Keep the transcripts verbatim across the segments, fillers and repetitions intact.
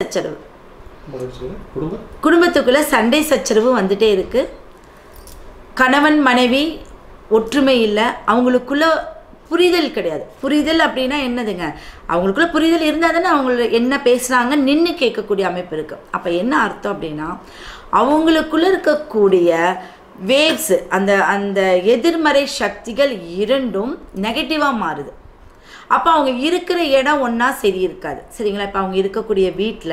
சச்சரவு, குடும்பத்துக்குள்ள சண்டை சச்சரவு வந்துட்டே இருக்கு. கணவன் மனைவி ஒற்றுமை இல்லை, அவங்களுக்குள்ள புரிதல் கிடையாது. புரிதல் அப்படின்னா என்னதுங்க, அவங்களுக்குள்ள புரிதல் இருந்தால் தானே அவங்க என்ன பேசுகிறாங்க நின்று கேட்கக்கூடிய அமைப்பு இருக்குது. அப்போ என்ன அர்த்தம் அப்படின்னா, அவங்களுக்குள்ள இருக்கக்கூடிய வேவ்ஸ், அந்த அந்த எதிர்மறை சக்திகள் இரண்டும் நெகட்டிவாக மாறுது. அப்போ அவங்க இருக்கிற இடம் ஒன்றா சரி இருக்காது. சரிங்களா? இப்போ அவங்க இருக்கக்கூடிய வீட்டில்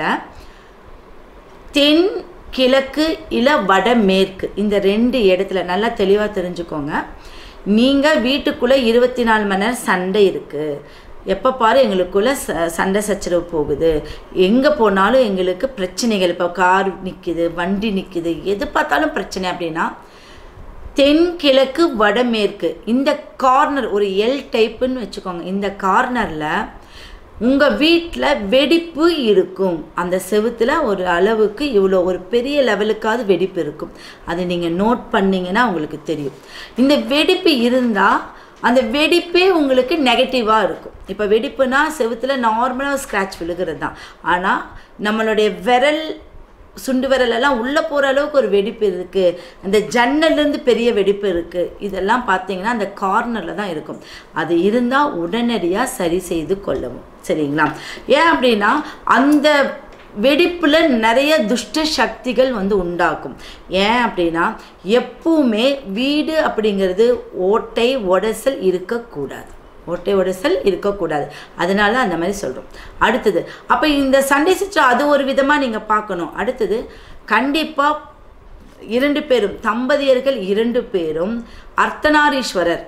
தென் கிழக்கு இல்லை வடமேற்கு இந்த ரெண்டு இடத்துல நல்லா தெளிவாக தெரிஞ்சுக்கோங்க. நீங்கள் வீட்டுக்குள்ளே இருபத்தி நாலு மணி நேரம் சண்டை இருக்குது, எப்போ பாரு எங்களுக்குள்ளே ச சண்டை சச்சரவு போகுது, எங்கே போனாலும் எங்களுக்கு பிரச்சனைகள், இப்போ கார் நிற்கிது, வண்டி நிற்கிது, எது பார்த்தாலும் பிரச்சனை அப்படின்னா, தென்கிழக்கு வடமேற்கு இந்த கார்னர் ஒரு எல் டைப்புன்னு வச்சுக்கோங்க. இந்த கார்னரில் உங்கள் வீட்டில் வெடிப்பு இருக்கும். அந்த செவுத்தில் ஒரு அளவுக்கு இவ்வளோ ஒரு பெரிய லெவலுக்காவது வெடிப்பு இருக்கும். அது நீங்கள் நோட் பண்ணிங்கன்னா உங்களுக்கு தெரியும். இந்த வெடிப்பு இருந்தால் அந்த வெடிப்பே உங்களுக்கு நெகட்டிவாக இருக்கும். இப்போ வெடிப்புனா செவுத்தில் நார்மலாக ஸ்க்ராட்ச் விழுகிறது தான். ஆனால் நம்மளுடைய விரல் சுண்டு விரலெல்லாம் உள்ளே போகிற அளவுக்கு ஒரு வெடிப்பு இருக்குது, அந்த ஜன்னல்லேருந்து பெரிய வெடிப்பு இருக்குது. இதெல்லாம் பார்த்தீங்கன்னா அந்த கார்னரில் தான் இருக்கும். அது இருந்தால் உடனடியாக சரி செய்து கொள்ளவும். சரிங்களா? ஏன் அப்படின்னா அந்த வெடிப்பில் நிறைய துஷ்ட சக்திகள் வந்து உண்டாக்கும். ஏன் அப்படின்னா எப்பவுமே வீடு அப்படிங்கிறது ஓட்டை உடசல் இருக்கக்கூடாது, ஓட்டை உடசல் இருக்கக்கூடாது. அதனால அந்த மாதிரி சொல்கிறோம். அடுத்தது அப்போ இந்த சண்டை சச்சரவு அது ஒரு விதமாக நீங்கள் பார்க்கணும். அடுத்தது கண்டிப்பாக இரண்டு பேரும் தம்பதியர்கள் இரண்டு பேரும் அர்த்தநாரீஸ்வரர்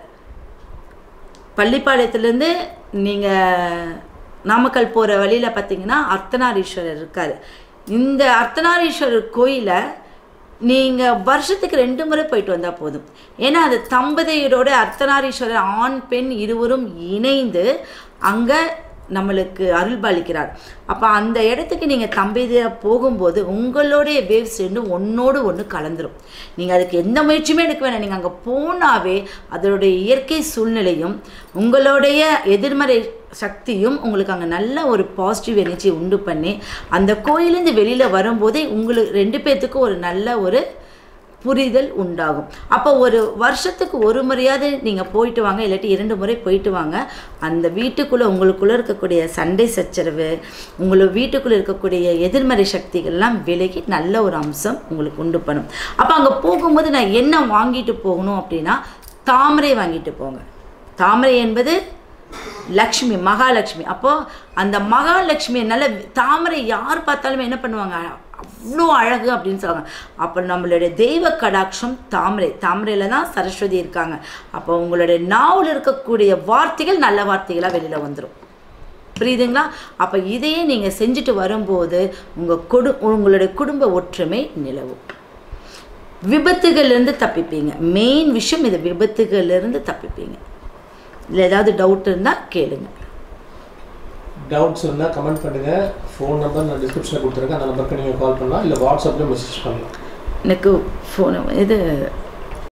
பள்ளிப்பாளையத்துலேருந்து நீங்கள் நாமக்கல் போகிற வழியில் பார்த்தீங்கன்னா அர்த்தநாரீஸ்வரர் இருக்கார். இந்த அர்த்தநாரீஸ்வரர் கோயிலை நீங்கள் வருஷத்துக்கு ரெண்டு முறை போயிட்டு வந்தால் போதும். ஏன்னா அது தம்பதியரோட அர்த்தநாரீஸ்வரர் ஆண் பெண் இருவரும் இணைந்து அங்கே நம்மளுக்கு அருள்பாலிக்கிறார். அப்போ அந்த இடத்துக்கு நீங்கள் தம்பதியாக போகும்போது உங்களுடைய வேவ்ஸ் ரெண்டும் ஒன்றோடு ஒன்று கலந்துரும். நீங்கள் அதுக்கு எந்த முயற்சியுமே எடுக்க வேணாம். நீங்கள் அங்கே போனாவே அதனுடைய இயற்கை சூழ்நிலையும் உங்களுடைய எதிர்மறை சக்தியும் உங்களுக்கு அங்கே நல்ல ஒரு பாசிட்டிவ் எனர்ஜி உண்டு பண்ணி அந்த கோயிலேருந்து வெளியில் வரும்போதே உங்களுக்கு ரெண்டு பேர்த்துக்கும் ஒரு நல்ல ஒரு புரிதல் உண்டாகும். அப்போ ஒரு வருஷத்துக்கு ஒரு முறையாவது நீங்கள் போயிட்டு வாங்க, இல்லாட்டி இரண்டு முறை போயிட்டு வாங்க. அந்த வீட்டுக்குள்ளே உங்களுக்குள்ளே இருக்கக்கூடிய சண்டை சச்சரவு, உங்களோட வீட்டுக்குள்ளே இருக்கக்கூடிய எதிர்மறை சக்திகள்லாம் விலகி நல்ல ஒரு அம்சம் உங்களுக்கு உண்டு பண்ணும். அப்போ அங்கே போகும்போது நான் என்ன வாங்கிட்டு போகணும் அப்படின்னா தாமரை வாங்கிட்டு போங்க. தாமரை என்பது லக்ஷ்மி, மகாலட்சுமி. அப்போது அந்த மகாலட்சுமி நல்ல தாமரை யார் பார்த்தாலுமே என்ன பண்ணுவாங்க, அவ்வளோ அழகு அப்படின்னு சொல்லுவாங்க. அப்போ நம்மளுடைய தெய்வ கடாட்சம் தாமரை, தாமரையில் தான் சரஸ்வதி இருக்காங்க. அப்போ உங்களுடைய நாவில் இருக்கக்கூடிய வார்த்தைகள் நல்ல வார்த்தைகளாக வெளியில் வந்துடும். புரியுதுங்களா? அப்போ இதையே நீங்கள் செஞ்சுட்டு வரும்போது உங்கள் குடு உங்களுடைய குடும்ப ஒற்றுமை நிலவும். விபத்துகள்லேருந்து தப்பிப்பீங்க. மெயின் விஷயம் இது, விபத்துகள்லேருந்து தப்பிப்பீங்க. இல்லை ஏதாவது டவுட் இருந்தால் கேளுங்க. டவுட்ஸ் இருந்தால் கமெண்ட் பண்ணுங்கள். ஃபோன் நம்பர் நான் டிஸ்கிரிப்ஷனில் கொடுத்துருக்கேன். அந்த நம்பருக்கு நீங்கள் கால் பண்ணலாம், இல்லை வாட்ஸ்அப்பில் மெசேஜ் பண்ணலாம். எனக்கு ஃபோன் இது